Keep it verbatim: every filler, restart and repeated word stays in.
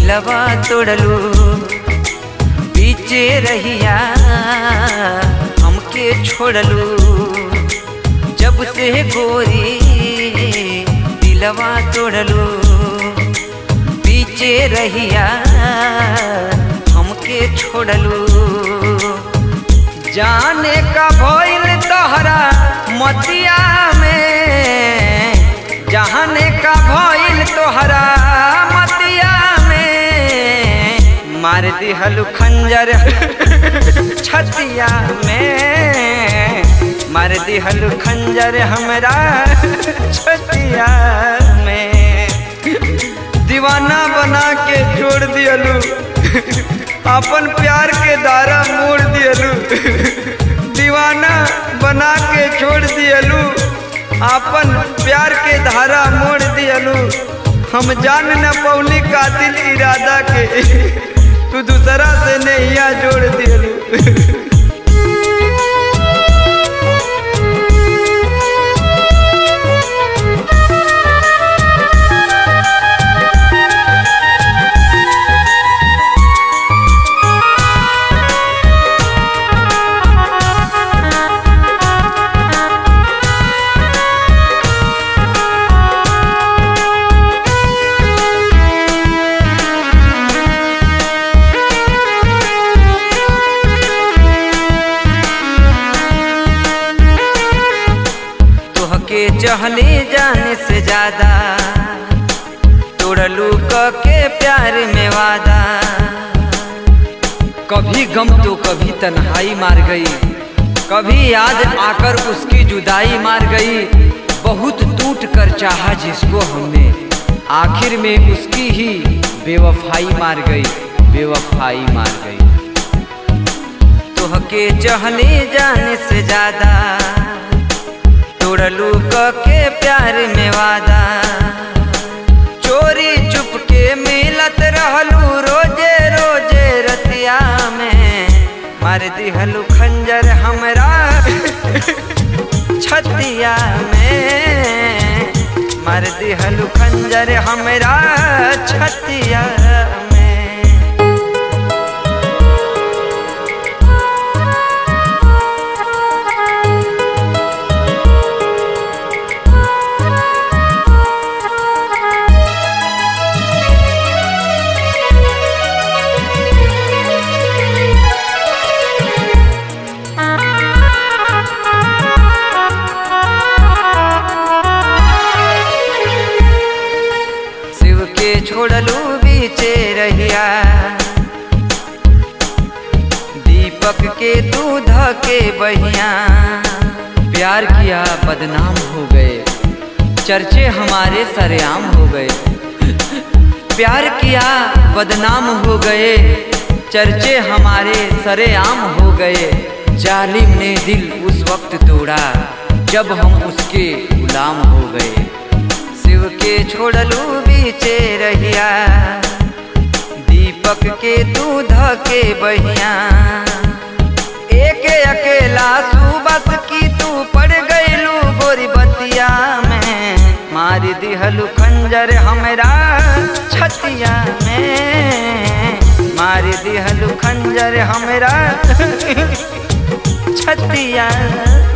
दिलवा तोड़लू, पीछे रहिया हमके छोड़लू। जब से गोरी दिलवा तोड़लू, पीछे रहिया हमके छोड़लू। जाने का भइल तोहरा मतिया में, जाने का भइल तोहरा मतिया में। मार दिहलु खंजर छतिया में, मार दिहलु खंजर हमरा छतिया में। दीवाना बना के छोड़ दियलू, अपन प्यार के दारा मोड़ दियलू। दीवाना बना के छोड़ दियलू, अपन प्यार के धारा मोड़ दियलू। हम जान न पौली कातिल इरादा के, तू दूसरा से नैया जोड़ दियलू। के चहले जाने से ज्यादा तोड़लू के प्यार में वादा। कभी गम तो कभी तन्हाई मार गई, कभी याद आकर उसकी जुदाई मार गई। बहुत टूट कर चाहा जिसको हमने, आखिर में उसकी ही बेवफाई मार गई, बेवफाई मार गई। तो के चहले जाने से ज्यादा तोड़लू के प्यार में वादा। चोरी चुपके मिलत रहलू रोजे रोजे रतिया में। मार दिहलू खंजर हमरा छतिया में, मार दिहलू खंजर हमरा छतिया में। छोड़लू बीचे रहिया, दीपक के दूध के बहिया। प्यार किया बदनाम हो गए, चर्चे हमारे सरेआम हो गए। प्यार किया बदनाम हो गए, चर्चे हमारे सरेआम हो गए। जालिम ने दिल उस वक्त तोड़ा जब हम उसके गुलाम हो गए। शिव के छोड़लू बीचे रहिया, दीपक के दूध के बहिया। एक अकेला सुबस की तू पड़ गईलू गोरी बतिया में। मारी दिहलू खंजर हमरा छतिया में, मारी दिहलू खंजर हमरा छतिया